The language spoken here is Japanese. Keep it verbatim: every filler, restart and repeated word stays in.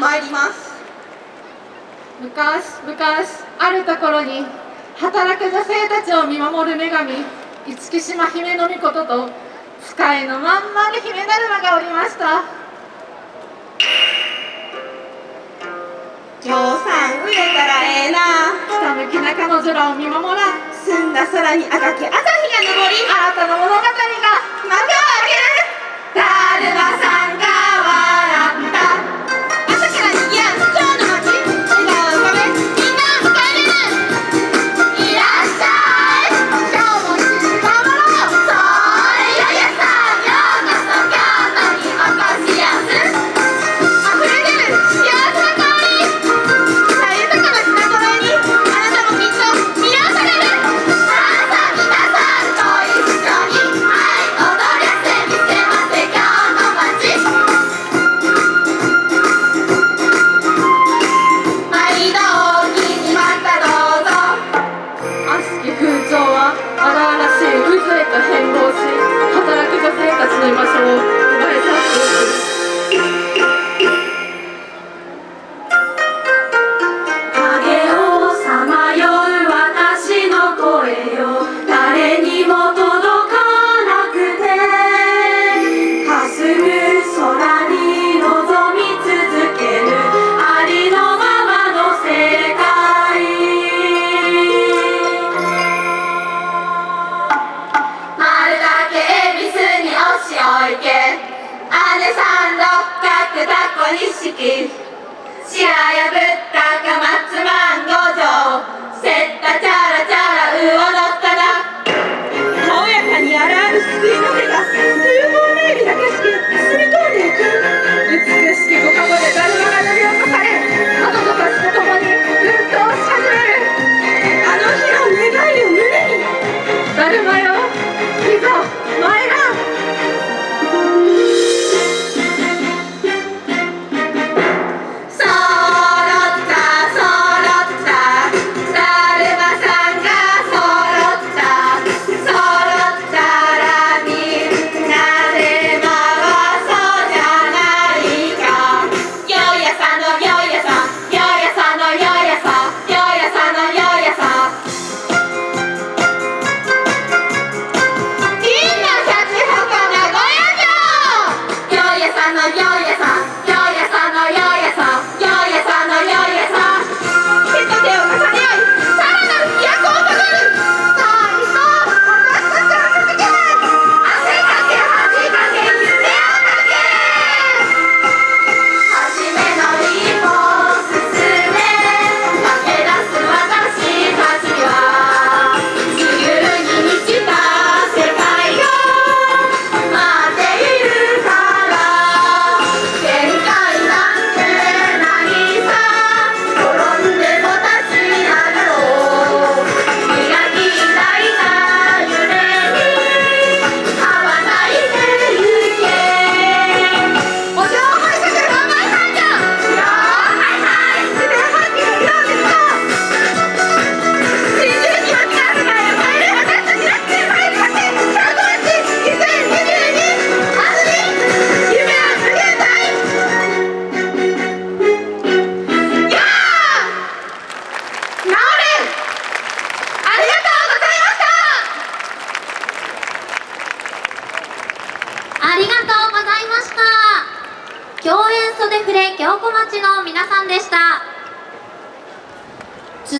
参ります。 昔昔あるところに働く女性たちを見守る女神市来島姫の御事と使いのまんまる姫だるまがおりました。 ぎょうさん売れたらええな。 ひたむきな彼女らを見守ら澄んだ空に赤き朝日が昇り、 新たな物語が幕を開ける。だるまさんが笑った。 朝からにぎわう今日の街、笑顔を浮かべみんなを迎え入れる。 いらっしゃい、今日も一日頑張ろう。そーいややさん、ようこそ京都にお越しやす。 溢れ出る幸せな香り、さあ豊かな品揃えにあなたもきっと魅了される。 さあさあ皆さんと一緒にはい踊らせ見せませ京の街。毎度おおきにまたどうぞ。悪しき風潮は荒々しい渦へと変貌し、働く女性たちの居場所を奪い去っていく。影をさまよう私の声よ、誰にも届かなくて、霞む空に望み続けるありのままの世界。丸だけ恵比寿にお塩池、姉さん六角タコ錦、白やぶったか松万五条、せったチャラチャラ魚の棚。 軽やかに荒々し救いの手が風貌めいびた景色へ包み込んでいく。 美しき五かごでだるまが塗り起こされ、彼女たちと共に奮闘し始める。 あの日の願いを胸に、 だるまよ、いざ参らん。そろったそろった、だるまさんがそろった。そろったらみんなで回そうじゃないか。 よいやさんのよいやさん、 よいやさんのよいやさん、よいやさんのよいやさん。みんなシャチハカ名古屋城。よいやさんのよいやさん、よいやさんのよいやさん、よいやさんのよいやさん。 手と手を重ね合い、さらなる飛躍を遂げる。 さあいっそ私たちは続け、汗かけ恥かけ夢をかけ。初めの一歩を進め駆け出す私たちは、自由に満ちた世界を待っているから。限界なんて何さ、転んでも立ち上がろう。磨きたいな夢に羽ばたいてゆけ。お嬢拝借万枚繁盛。よーはいはい自然発揮の色を見ると、真珠に巻き合わせた世界で私たちラッキーファイル発展京都町にせんにじゅうに安住夢は無限大。やーなおれん、ありがとうございました。 ありがとうございました。共演袖フレ京子町の皆さんでした。